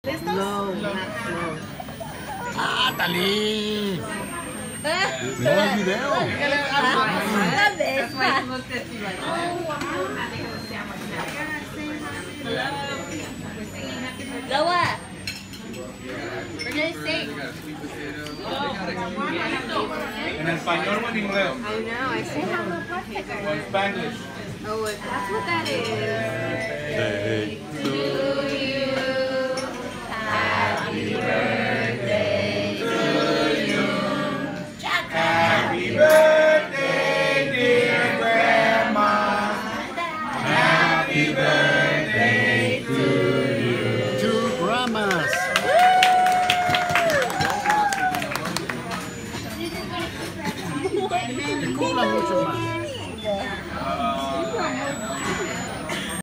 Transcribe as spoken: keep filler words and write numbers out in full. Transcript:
¿Listos? No, no. ¡Ah, Talí! No es video. Una vez. Noah, we're gonna sing. ¿En español o en inglés? I know, I see how the plastic ¿O en Spanglish? Oh, if that's what that is. Day to